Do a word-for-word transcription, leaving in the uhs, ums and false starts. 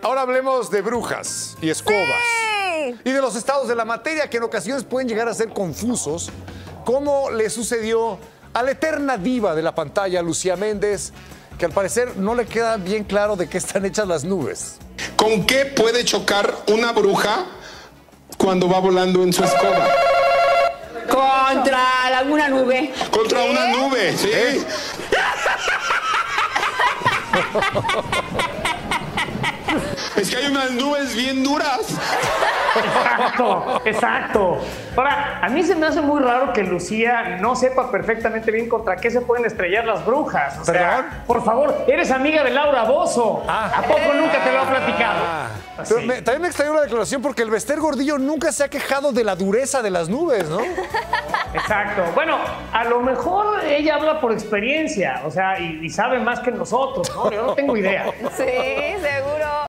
Ahora hablemos de brujas y escobas. ¡Sí! Y de los estados de la materia que en ocasiones pueden llegar a ser confusos, como le sucedió a la eterna diva de la pantalla, Lucía Méndez, que al parecer no le queda bien claro de qué están hechas las nubes. ¿Con qué puede chocar una bruja cuando va volando en su escoba? Contra alguna nube. Contra ¿Qué? una nube, sí. ¿Eh? Es que hay unas nubes bien duras. Exacto, exacto. Ahora, a mí se me hace muy raro que Lucía no sepa perfectamente bien contra qué se pueden estrellar las brujas. O sea, ¿Perdón? por favor, eres amiga de Laura Bozzo. Ah. ¿A poco nunca te lo ha platicado? Ah, Así. pero me- también me extrañó la declaración porque el Bester Gordillo nunca se ha quejado de la dureza de las nubes, ¿no? Exacto. Bueno, a lo mejor ella habla por experiencia, o sea, y, y sabe más que nosotros, ¿no? Yo no tengo idea. Sí, seguro.